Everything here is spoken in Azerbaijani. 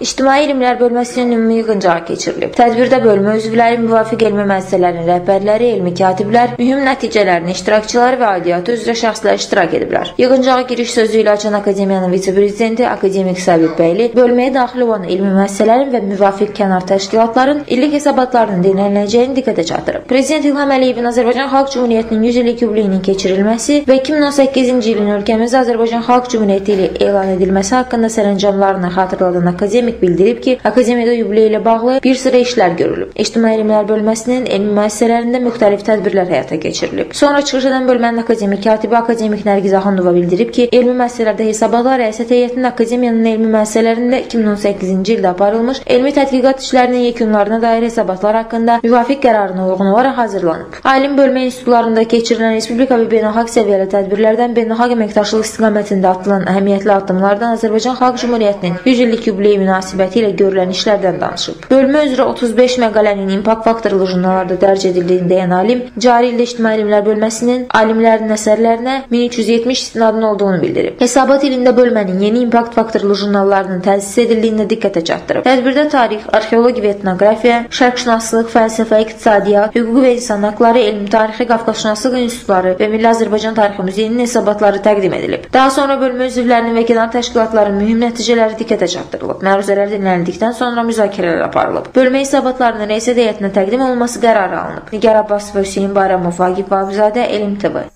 İctimai elmlər bölməsinin ümumi yığıncağı keçirilib. Tədbirdə bölmə üzvləri, müvafiq elmi müəssisələrin rəhbərləri, elmi katiblər, mühüm nəticələrin iştirakçıları və aidiyyatı üzrə şəxslər iştirak ediblər. Yığıncağa giriş sözü ilə açan Akademiyanın vitse-prezidenti akademik Sabit Bəyli bölməyə daxil olan elmi müəssisələrin və müvafiq kənar təşkilatların illik hesabatlarının denilənəcəyini diqqətə çatdırıb. Prezident İlham Əliyevin Azərbaycan Xalq Cümhuriyyətinin 100 illik yubileyinin keçirilməsi və 2018-ci ilin ölkəmizdə Azərbaycan Xalq Cümhuriyyəti ilə elan edilməsi haqqında sərəncamlarını xatırladan akademik bildirib ki, akademiyada yubileyi ilə bağlı bir sıra işlər görülüb. İctimai elmlər bölməsinin elmi müəssisələrində müxtəlif tədbirlər həyata keçirilib. Sonra çıxış edən bölmənin akademik katibi akademik Nərgiz Axundova bildirib ki, elmi müəssisələrdə hesabatlar rəissiyyət heyətinin akademiyanın elmi müəssisələrində 2018-ci ildə aparılmış elmi tədqiqat işlərinin yekunlarına dair hesabatlar haqqında müvafiq qərarına uyğun olaraq hazırlanıb. Alim bölmə institutlarında keçirilən respublika və beynəlxalq səviyyəli tədbirlərdən beynəlxalq əməkdaşlıq istiqamətində atılan əhəmiyyətli addımlardan Azərbaycan Xalq Cümhuriyyətinin 100 illik yubileyi münasibəti ilə görülən işlərdən danışıb. Bölmə üzrə 35 məqalənin impact faktorlu jurnallarda dərc edildiyini deyən alim, cari ildə İctimai elmlər bölməsinin alimlərin əsərlərinə 1370 istinadın olduğunu bildirib. Hesabat ilində bölmənin yeni impact faktorlu jurnallarının təsis edildiyini diqqətə çatdırıb. Tədbirdə tarix, arxeologiya və etnografiya, şərqşünaslıq, fəlsəfə, iqtisadiyyat, hüquq və insan haqları, elmi tarixi, Qafqazşünaslıq institutları və Milli Azərbaycan Tarixi Muzeyinin hesabatları təqdim edilib. Daha sonra bölmə üzvlərinin və kənar təşkilatların mühüm nəticələri diqqətə çatdırılıb. Məruzələr dinlənildikdən sonra müzakirələr aparılıb. Bölmə hesabatlarının rəissiyyət heyətinə təqdim olunması qərarı alınıb. Nigar Abbasova, Hüseyin Bayramov, Vaqif Vahabzadə, Elm TV.